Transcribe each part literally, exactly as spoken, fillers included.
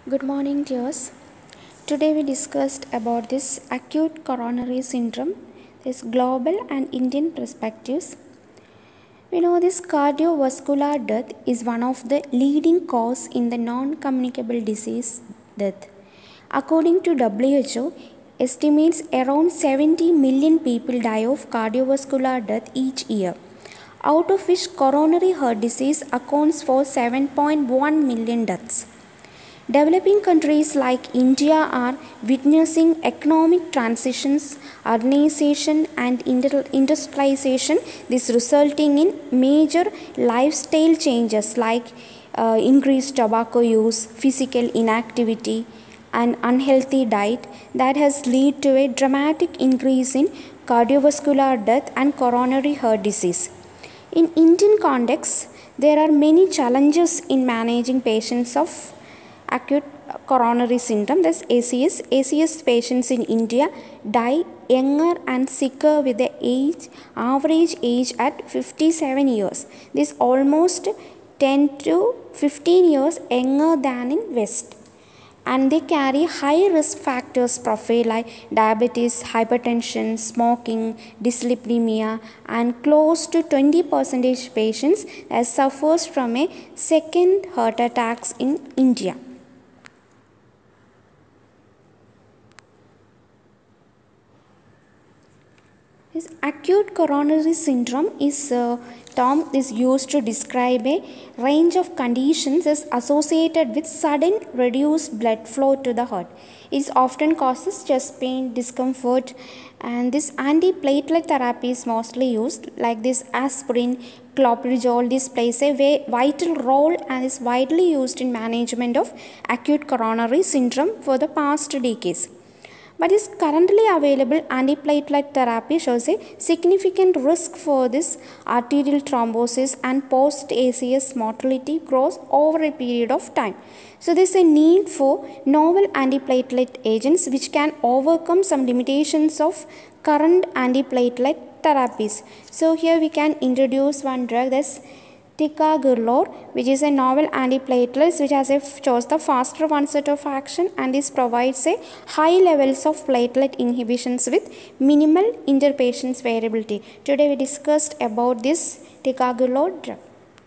Good morning, dears. Today we discussed about this acute coronary syndrome, this global and Indian perspectives. We know this cardiovascular death is one of the leading cause in the non-communicable disease death. According to W H O, estimates around seventy million people die of cardiovascular death each year, out of which coronary heart disease accounts for seven point one million deaths. Developing countries like India are witnessing economic transitions, urbanization and industrialization, this resulting in major lifestyle changes like uh, increased tobacco use, physical inactivity and unhealthy diet that has led to a dramatic increase in cardiovascular death and coronary heart disease. In Indian context, there are many challenges in managing patients of acute coronary syndrome, that's A C S. A C S patients in India die younger and sicker with the age, average age at fifty-seven years. This almost ten to fifteen years younger than in West. And they carry high risk factors profile like diabetes, hypertension, smoking, dyslipidemia, and close to twenty percent patients that suffers from a second heart attacks in India. This acute coronary syndrome is a term is used to describe a range of conditions is associated with sudden reduced blood flow to the heart. It often causes chest pain, discomfort, and this antiplatelet therapy is mostly used, like this aspirin, clopidogrel. This plays a vital role and is widely used in management of acute coronary syndrome for the past decades. But this currently available antiplatelet therapy shows a significant risk for this arterial thrombosis and post-A C S mortality grows over a period of time. So there is a need for novel antiplatelet agents which can overcome some limitations of current antiplatelet therapies. So here we can introduce one drug, that's ticagrelor, which is a novel antiplatelet which has a chose the faster onset of action and this provides a high levels of platelet inhibitions with minimal interpatient variability. Today we discussed about this ticagrelor drug.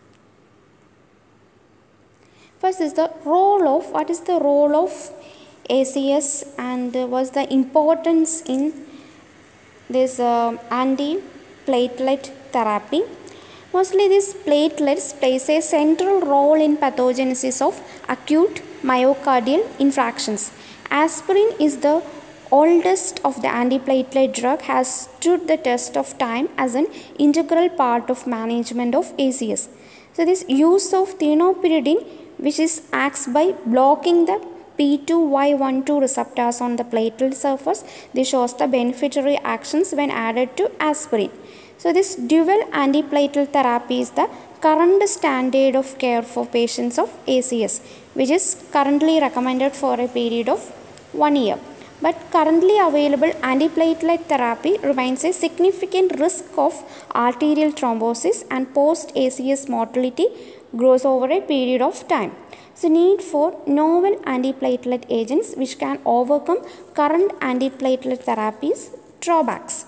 First is the role of, what is the role of A C S and what's the importance in this uh, antiplatelet therapy. Mostly these platelets plays a central role in pathogenesis of acute myocardial infarctions. Aspirin is the oldest of the antiplatelet drug, has stood the test of time as an integral part of management of A C S. So this use of thienopyridine, which is acts by blocking the P two Y twelve receptors on the platelet surface, this shows the beneficiary actions when added to aspirin. So this dual antiplatelet therapy is the current standard of care for patients of A C S, which is currently recommended for a period of one year. But currently available antiplatelet therapy remains a significant risk of arterial thrombosis and post-A C S mortality grows over a period of time. So need for novel antiplatelet agents which can overcome current antiplatelet therapies drawbacks.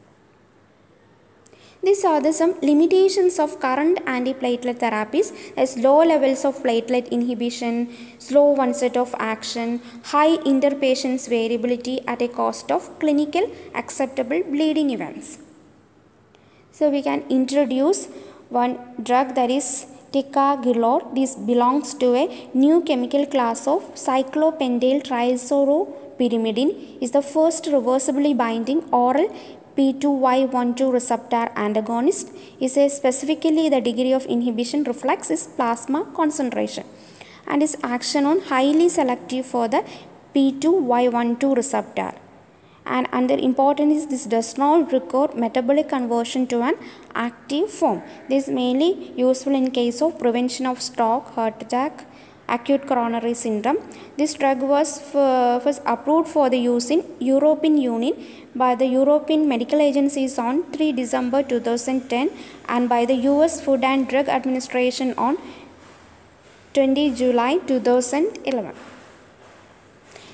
These are the some limitations of current antiplatelet therapies as low levels of platelet inhibition, slow onset of action, high interpatient variability at a cost of clinical acceptable bleeding events. So we can introduce one drug, that is ticagrelor. This belongs to a new chemical class of cyclopentyl triisoropyrimidine. Is the first reversibly binding oral P two Y twelve receptor antagonist. Is a specifically the degree of inhibition reflects its plasma concentration and its action on highly selective for the P two Y twelve receptor. And another important is this does not require metabolic conversion to an active form. This is mainly useful in case of prevention of stroke, heart attack, acute coronary syndrome. This drug was first approved for the use in European Union by the European Medical Agencies on the third of December two thousand ten and by the U S Food and Drug Administration on the twentieth of July two thousand eleven.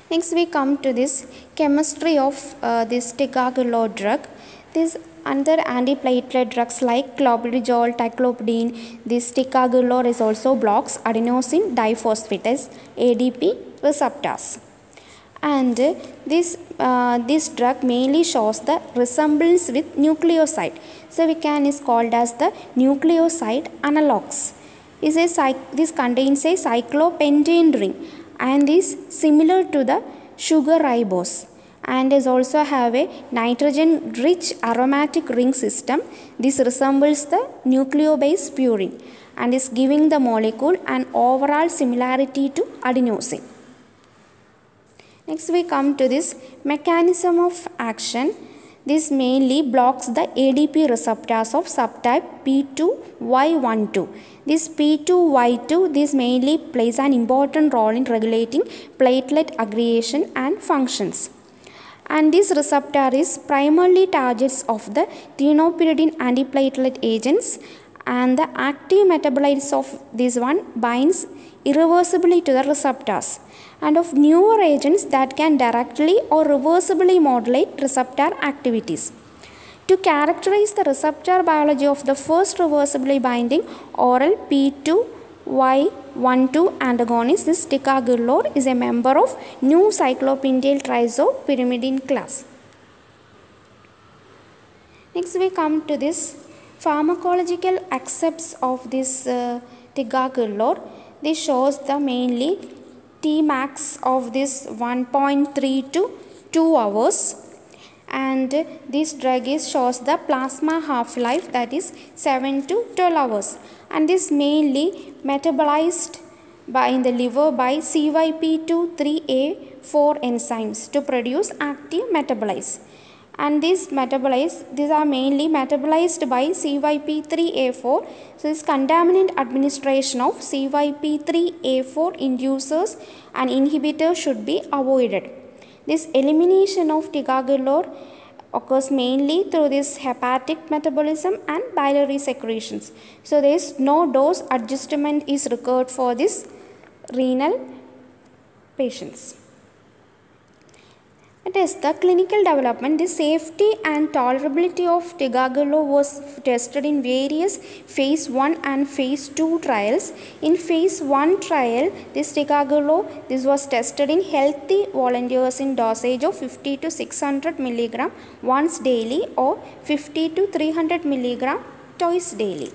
Next we come to this chemistry of uh, this ticagrelor drug. This other antiplatelet drugs like clobetasol, ticlopidine, this ticagrelor is also blocks adenosine diphosphate A D P receptors. And this, uh, this drug mainly shows the resemblance with nucleoside. So we can is called as the nucleoside analogs. Is a, this contains a cyclopentane ring and is similar to the sugar ribose, and is also have a nitrogen rich aromatic ring system. This resembles the nucleobase purine and is giving the molecule an overall similarity to adenosine. Next we come to this mechanism of action. This mainly blocks the A D P receptors of subtype P two Y twelve. This P two Y two this mainly plays an important role in regulating platelet aggregation and functions. And this receptor is primarily targets of the thienopyridine antiplatelet agents, and the active metabolites of this one binds irreversibly to the receptors, and of newer agents that can directly or reversibly modulate receptor activities. To characterize the receptor biology of the first reversibly binding oral P two Y twelve antagonist, this ticagrelor is a member of new cyclopentyl trizopyrimidine class. Next we come to this pharmacological accepts of this uh, ticagrelor. This shows the mainly T max of this one point three to two hours, and this drug is shows the plasma half-life that is seven to twelve hours, and this mainly metabolized by in the liver by C Y P twenty-three A four enzymes to produce active metabolites. And these metabolites, these are mainly metabolized by C Y P three A four. So this contaminant administration of C Y P three A four inducers and inhibitors should be avoided. This elimination of ticagrelor occurs mainly through this hepatic metabolism and biliary secretions. So there is no dose adjustment is required for this renal patients. It is the clinical development. The safety and tolerability of ticagrelor was tested in various phase one and phase two trials. In phase one trial, this ticagrelor this was tested in healthy volunteers in dosage of fifty to six hundred milligram once daily or fifty to three hundred milligram twice daily.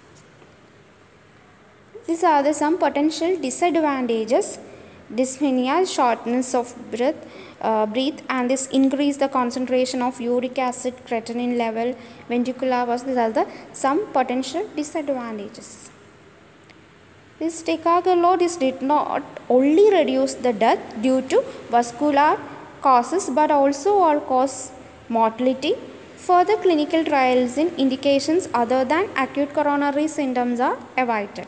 These are the some potential disadvantages: dyspnea, shortness of breath, uh, breathe, and this increase the concentration of uric acid, creatinine level, ventricular was. These are the some potential disadvantages. This ticagrelor this did not only reduce the death due to vascular causes but also all cause mortality. Further clinical trials in indications other than acute coronary symptoms are avoided.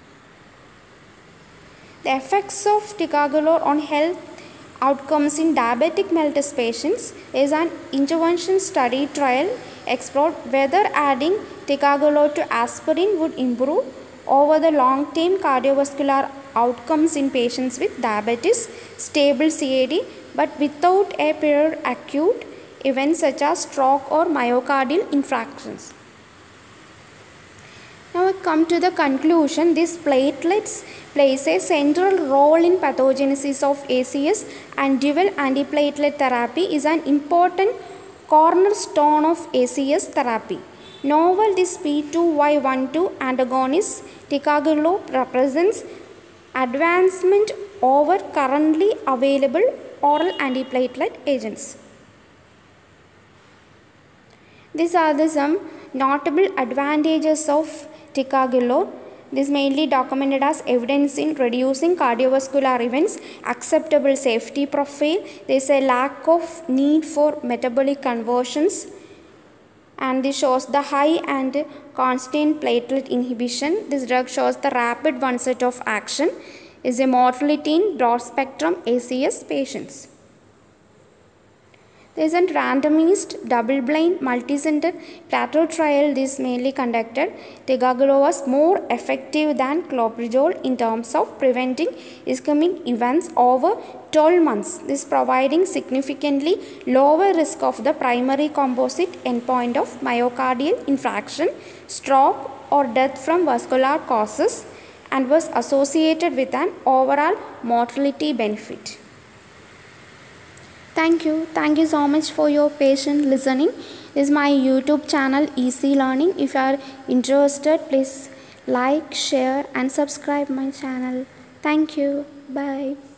The effects of ticagrelor on health outcomes in diabetic mellitus patients is an intervention study trial explored whether adding ticagrelor to aspirin would improve over the long-term cardiovascular outcomes in patients with diabetes, stable C A D, but without a prior acute events such as stroke or myocardial infarctions. Now we come to the conclusion. These platelets plays a central role in pathogenesis of A C S, and dual antiplatelet therapy is an important cornerstone of A C S therapy. Novel this P two Y twelve antagonist ticagrelor represents advancement over currently available oral antiplatelet agents. These are the some notable advantages of ticagrelor. This is mainly documented as evidence in reducing cardiovascular events, acceptable safety profile. There is a lack of need for metabolic conversions, and this shows the high and constant platelet inhibition. This drug shows the rapid onset of action. Is a mortality in broad spectrum A C S patients. There is a randomized, double-blind, multi-center plateau trial. This mainly conducted. Ticagrelor was more effective than clopidogrel in terms of preventing ischemic events over twelve months. This providing significantly lower risk of the primary composite endpoint of myocardial infarction, stroke, or death from vascular causes, and was associated with an overall mortality benefit. Thank you. Thank you so much for your patient listening. This is my YouTube channel Easy Learning. If you are interested, please like, share and subscribe my channel. Thank you. Bye.